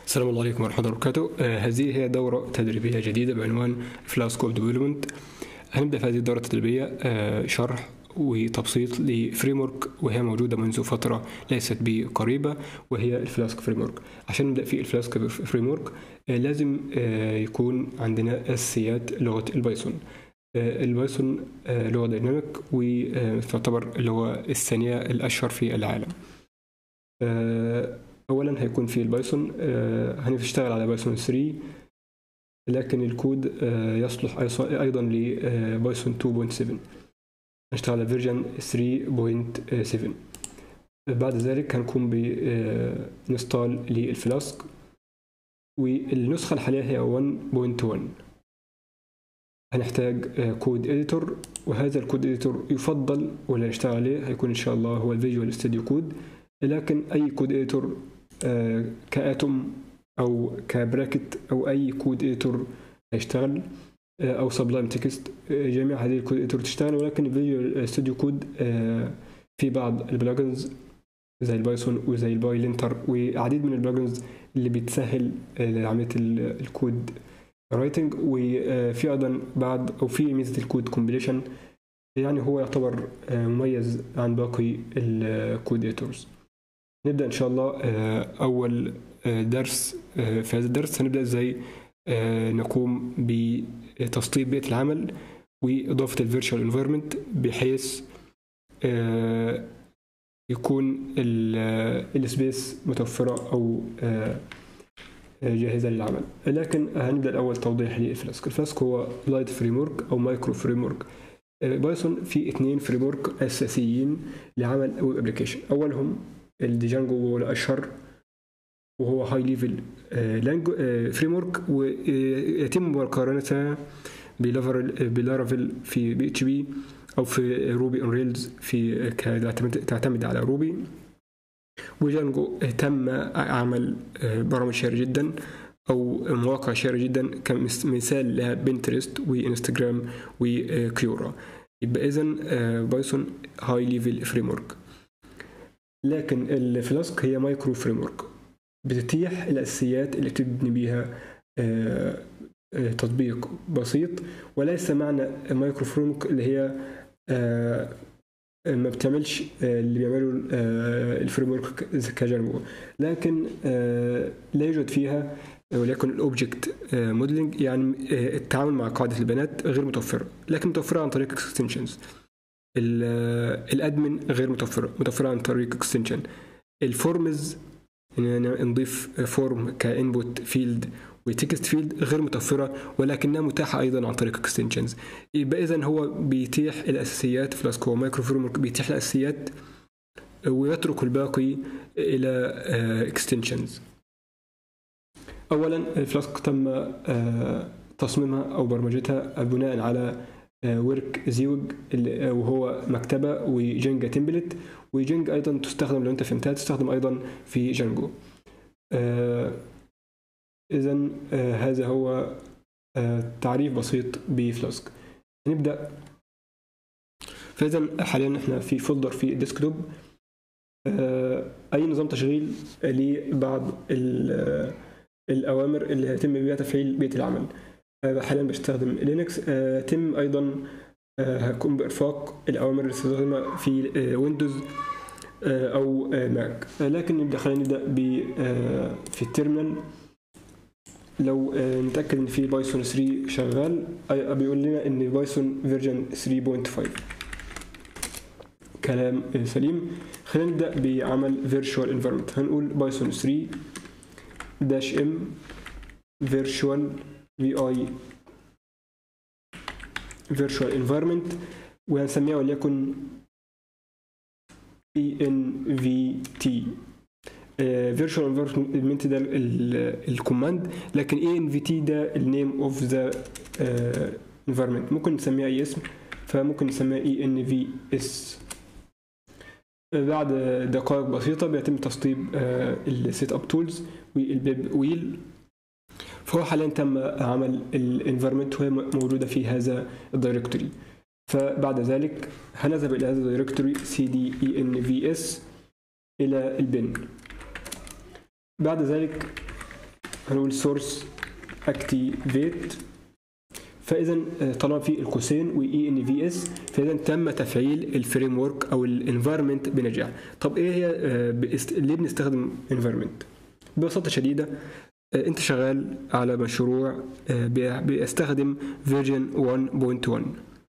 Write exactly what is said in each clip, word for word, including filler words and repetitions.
السلام عليكم ورحمة الله وبركاته. آه هذه هي دورة تدريبية جديدة بعنوان فلاسك ويب ديفلوبمنت. هنبدأ في هذه الدورة التدريبية آه شرح وتبسيط لفريمورك، وهي موجودة منذ فترة ليست بقريبة، وهي الفلاسك فريمورك. عشان نبدأ في الفلاسك فريمورك آه لازم آه يكون عندنا أساسيات لغة البايثون. آه البايثون آه لغة ديناميك، وتعتبر اللغة الثانية الأشهر في العالم. آه اولا هيكون في البايثون، آه هنشتغل على بايثون ثلاثة، لكن الكود آه يصلح ايضا لبايثون اثنين نقطة سبعة. هنشتغل على فيرجن ثلاثة نقطة سبعة. بعد ذلك هنقوم بانستال للفلاسك، والنسخه الحاليه هي واحد نقطة واحد. هنحتاج آه كود اديتور، وهذا الكود اديتور يفضل ولا نشتغل عليه هيكون ان شاء الله هو الفيجوال ستوديو كود، لكن اي كود اديتور آه كاتوم او كبراكت او اي كود اديتور هيشتغل، آه او سبلايم تكست، آه جميع هذه الكود اديتور تشتغل. ولكن الفيجوال ستوديو كود آه في بعض البلجنز زي البايثون وزي البايلينتر وعديد من البلجنز اللي بتسهل آه عمليه الكود رايتنج، وفي ايضا بعض او في ميزه الكود كومبيليشن، يعني هو يعتبر آه مميز عن باقي الكود اديتورز. نبدأ إن شاء الله أول درس. في هذا الدرس هنبدأ إزاي نقوم بتسطيب بيئة العمل وإضافة الفيرتشوال انفايرمنت، بحيث يكون السبيس متوفرة أو جاهزة للعمل. لكن هنبدأ الأول توضيح للفلاسك. الفلاسك هو لايت فريمورك أو مايكرو فريمورك. بايثون في اثنين فريمورك أساسيين لعمل ويب ابلكيشن. أولهم الديجانجو، هو الاشهر وهو هاي ليفل فريمورك، ويتم مقارنتها بلارافيل في بي اتش بي او في روبي اون ريلز في تعتمد على روبي. وجانجو تم عمل برامج شهيرة جدا او مواقع شهيرة جدا كمثال لها بنترست وانستغرام وكيورا. يبقى اذا بايثون هاي ليفل فريمورك. لكن الفلاسك هي مايكرو فريمورك، بتتيح الاساسيات اللي تبني بيها تطبيق بسيط، وليس معنى مايكرو فريمورك اللي هي ما بتعملش اللي بيعملوا الفريمورك كجانجو، لكن لا يوجد فيها ولكن الاوبجكت موديلنج، يعني التعامل مع قاعده البيانات غير متوفره، لكن متوفره عن طريق اكستنشنز. الادمن غير متوفره متوفره عن طريق اكستنشن. الفورمز ان نضيف فورم كانبوت فيلد وتكست فيلد غير متوفره، ولكنها متاحه ايضا عن طريق اكستنشنز. يبقى اذا هو بيتيح الاساسيات. فلاسك هو مايكرو فريمورك بيتيح الاساسيات ويترك الباقي الى اكستنشنز. اولا الفلاسك تم تصميمها او برمجتها بناء على ورك زيوج، وهو مكتبه وجنجا تمبلت. وجنجا ايضا تستخدم، لو انت فهمتها تستخدم ايضا في جانجو. آه اذا آه هذا هو آه تعريف بسيط بفلاسك. نبدا. فاذا حاليا احنا في فولدر في الديسكتوب، آه اي نظام تشغيل لبعض الاوامر اللي هيتم بها تفعيل بيئه العمل. حاليا بستخدم لينكس. آه تم ايضا آه هقوم بارفاق الاوامر اللي استخدمها في آه ويندوز آه او آه ماك. آه لكن نبدا خلينا نبدا ب آه في التيرمينال. لو آه نتاكد ان في بايثون ثلاثة شغال، آه بيقول لنا ان بايثون فيرجن ثلاثة نقطة خمسة. كلام آه سليم. خلينا نبدا بعمل فيرتشوال انفايرمنت. هنقول بايثون ثلاثة داش ام فيرتشوال في اي virtual environment، وهنسميها وليكن إي إن في تي. uh, virtual environment ده الكوماند، لكن إي إن في تي ده النيم اوف ذا environment. ممكن نسميها اي اسم، فممكن نسميها إي إن في إس. بعد دقائق بسيطة بيتم تسطيب السيت اب تولز والبيب ويل. فهو حاليا تم عمل الانفيرمنت وهي موجودة في هذا الدايركتوري. فبعد ذلك هنذهب إلى هذا الدايركتوري سي دي إي إن في إس إلى البن. بعد ذلك هنقول source activate. فاذا طالما في القوسين و اي ان في اس فاذا تم تفعيل الفريم ورك او الانفايرمنت بنجاح. طب ايه هي ليه بنستخدم انفايرمنت؟ ببساطه شديده انت شغال على مشروع بيستخدم فيرجن واحد نقطة واحد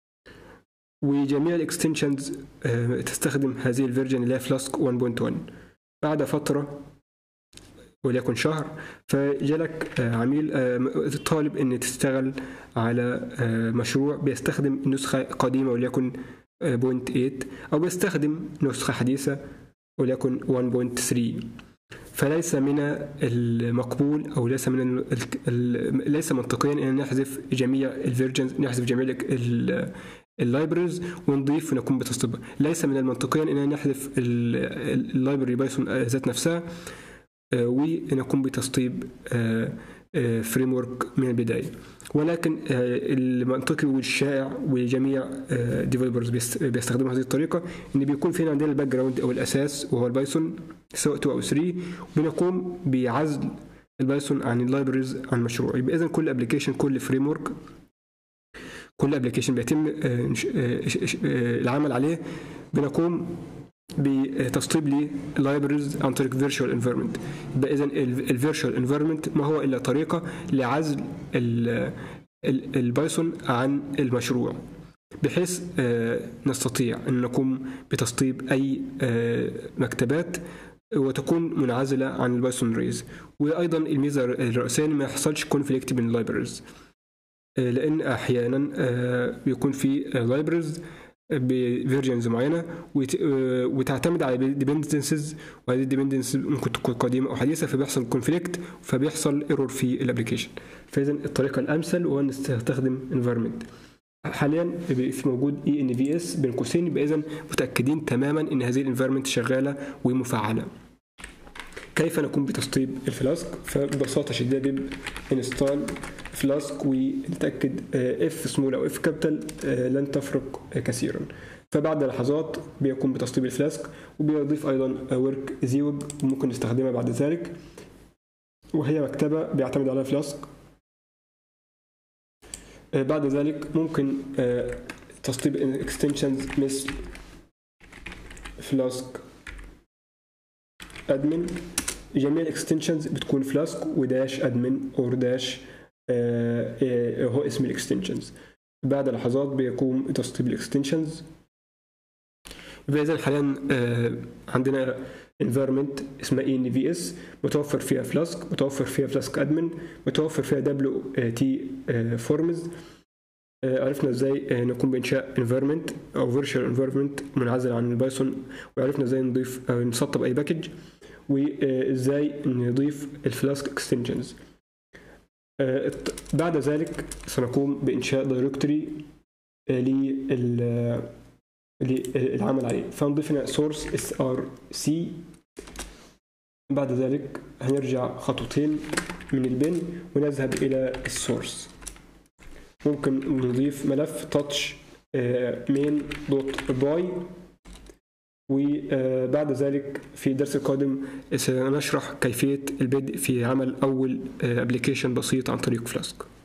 وجميع الاكستنشنز تستخدم هذه الفيرجن اللي هي فلاسك واحد نقطة واحد. بعد فتره وليكن شهر فجالك عميل طالب ان تشتغل على مشروع بيستخدم نسخه قديمه وليكن صفر نقطة ثمانية او بيستخدم نسخه حديثه وليكن واحد نقطة ثلاثة. فليس من المقبول او ليس من ال ليس منطقيا ان نحذف جميع الفيرجنز، نحذف جميع اللايبرز ونضيف ونقوم بتسطيبها. ليس من المنطقيا ان نحذف اللايبرري بايثون ذات نفسها ونقوم بتسطيب فريم ورك من البدايه. ولكن المنطقي والشائع وجميع ديفلوبرز بيستخدموا هذه الطريقه ان بيكون فينا عندنا الباك جراوند او الاساس وهو البايثون سواء اتنين او ثلاثة وبنقوم بعزل البايثون عن اللايبرز عن المشروع. يبقى اذا كل ابلكيشن كل فريم ورك كل ابلكيشن بيتم العمل عليه بنقوم بتسطيب لي لايبرز عن طريق فيرتشوال انفايرمنت. يبقى اذا الفيرتشوال انفايرمنت ما هو الا طريقه لعزل البايثون عن المشروع بحيث نستطيع ان نقوم بتسطيب اي مكتبات وتكون منعزله عن البايثون ريز. وايضا الميزه الرئيسيه ما يحصلش كونفليكت بين اللايبرز، لان احيانا بيكون في لايبرز بفيرجنز معينه وتعتمد على ديبندنسز وهذه الديبندنسز ممكن تكون قديمه او حديثه فبيحصل كونفليكت فبيحصل ايرور في الابلكيشن. فاذا الطريقه الامثل هو نستخدم انفايرمنت. حاليا في موجود اي ان في اس بين قوسين، يبقى اذا متاكدين تماما ان هذه الانفايرمنت شغاله ومفعله. كيف نقوم بتسطيب الفلاسك؟ فببساطه شديده بيب انستال فلاسك ونتاكد اف سمول او اف كابيتال لن تفرق كثيرا. فبعد لحظات بيقوم بتسطيب الفلاسك وبيضيف ايضا ورك زيوب وممكن نستخدمها بعد ذلك، وهي مكتبه بيعتمد عليها فلاسك. بعد ذلك ممكن تسطيب اكستنشنز مثل فلاسك ادمن. جميع الاكستنشنز بتكون فلاسك وداش ادمن او داش هو اسم الاكستنشنز. بعد لحظات بيقوم تسطيب الاكستنشنز. فاذا حاليا عندنا environment اسمها اي ان في اس متوفر فيها فلاسك، متوفر فيها فلاسك ادمن، متوفر فيها دبليو تي فورمز. عرفنا ازاي نقوم بانشاء environment او virtual environment منعزل عن البايثون، وعرفنا ازاي نضيف او نسطب اي باكج، وازاي نضيف الفلاسك اكستنشنز. بعد ذلك سنقوم بانشاء دايركتوري للعمل عليه، فنضيف هنا source src. بعد ذلك هنرجع خطوتين من البن ونذهب الى السورس. ممكن نضيف ملف touch main.py. وبعد ذلك في الدرس القادم سنشرح كيفية البدء في عمل أول ابلكيشن بسيط عن طريق فلاسك.